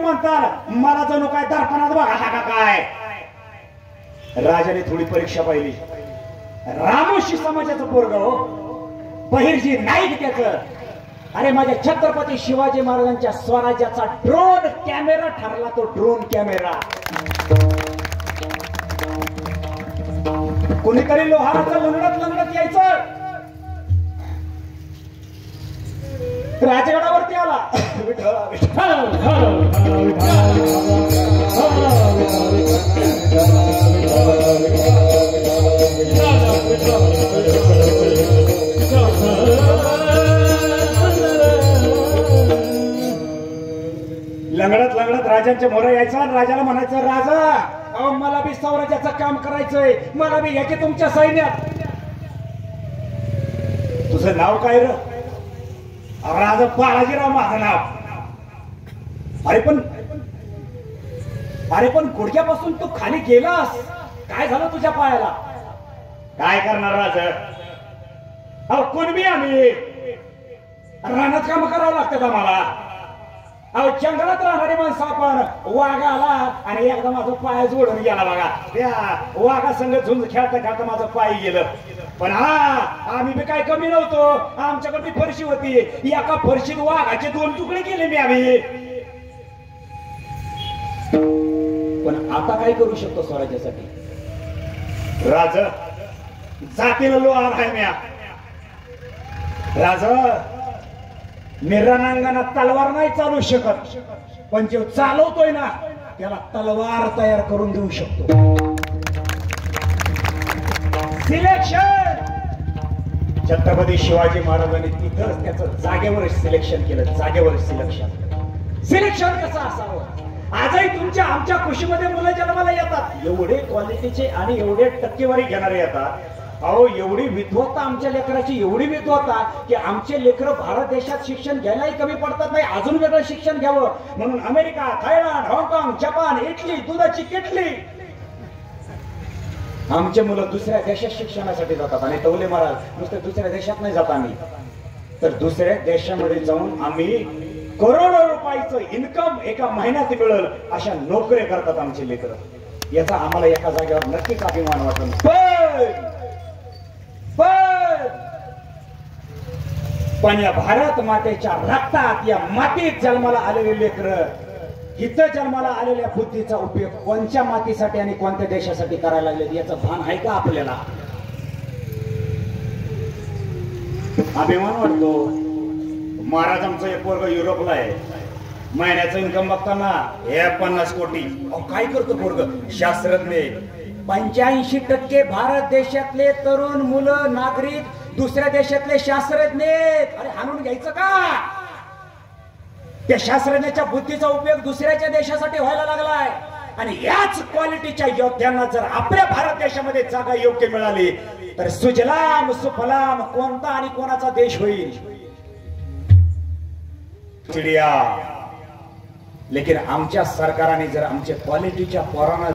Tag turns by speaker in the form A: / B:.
A: म्हणतात मला जणू काय दर्पणात बघा का काय. राजाने थोडी परीक्षा पाहिली. रामोशी समाजाचं पोरग हो, बहिर्जी नाईक त्याचं. अरे माझ्या छत्रपती शिवाजी महाराजांच्या स्वराज्याचा ड्रोन कॅमेरा ठरला तो ड्रोन कॅमेरा. कोणीतरी लोहाराचं लंगडत यायचं. राजगडावरती आला. लंगडत राजांच्या मोर यायचा आणि राजाला म्हणायचं, राजा अहो मला बी स्वराज्याचं काम करायचंय, मला बी घ्यायचे तुमच्या सैन्यात. तुझं नाव काय र? राजा बाळाजीराव माझं नाव. अरे पण गुडघ्यापासून तू खाली गेलास, काय झालं तुझ्या पायाला? काय करणार राजा, अहो कुणबी आम्ही, रानात काम करावं लागतं आम्हाला. अहो जंगलात राहणारी माणसं आपण. वाघ आला आणि एकदा माझं पाय जोडून गेला बघा. त्या वाघा संग झुंज खेळता खेळता माझं पाय गेलं. पण आम्ही बी काय कमी नव्हतो, आमच्याकडे फरशी होती. एका फरशीत वाघाचे 2 तुकडे केले मी आम्ही. पण आता काय करू शकतो स्वराज्यासाठी? राज जातीला लोहार आहे म्या. राज मी रणांगणात तलवार नाही चालू शकत, पण जे चालवतोय ना त्याला तलवार तयार करून देऊ शकतो. सिलेक्शन छत्रपती शिवाजी महाराजांनी तिथंच त्याचं जागेवर सिलेक्शन केलं. जागेवर सिलेक्शन कसं असावं? आजही तुमच्या आमच्या कृषीमध्ये मुलं जन्माला येतात, एवढे क्वालिटीचे आणि एवढे टक्केवारी घेणारे येतात. अहो एवढी विद्वत्ता आमच्या लेकराची, एवढी विद्वत्ता की आमचे लेकर भारत देशात शिक्षण घ्यायलाही कमी पडतात नाही, अजून वेगळं शिक्षण घ्यावं म्हणून अमेरिका, थायलंड, हाँगकाँग, जपान, इटली दुधाची किटली. आमचे मुलं दुसऱ्या देशात शिक्षणासाठी जातात. आणि तवले महाराज नुसते दुसऱ्या देशात नाही जात आम्ही, तर दुसऱ्या देशामध्ये जाऊन आम्ही करोडो रुपयाचं इन्कम एका महिन्यात मिळेल अशा नोकऱ्या करतात आमचे लेकर. याचा आम्हाला एका जागेवर नक्कीच अभिमान वाटतो. पण या भारत मातेच्या रक्तात, या मातीत जन्माला आलेले लेकर, इथं जन्माला आलेल्या बुद्धीचा उपयोग कोणत्या मातीसाठी आणि कोणत्या देशासाठी करायला लागले याचं भान आहे का आपल्याला? अभिमान वाटतो. महाराज आमचं एक पोरग युरोपला आहे, महिन्याचं इन्कम बघताना हे 50 कोटी. काय करतो पोरग? शास्त्रज्ञ. 85% भारत देशातले तरुण मुलं नागरिक दुसऱ्या देशातले शास्त्रज्ञ. अरे हाणून घ्यायचं का? त्या शास्त्रज्ञाच्या बुद्धीचा उपयोग दुसऱ्याच्या देशासाठी व्हायला लागलाय. आणि याच क्वालिटीच्या योद्ध्यांना जर आपल्या भारत देशामध्ये जागा योग्य मिळाली तर सुजलाम सुफलाम कोणता आणि कोणाचा देश होईल? चिडिया. लेकिन आमच्या सरकारने जर आमच्या क्वालिटीच्या पोरांना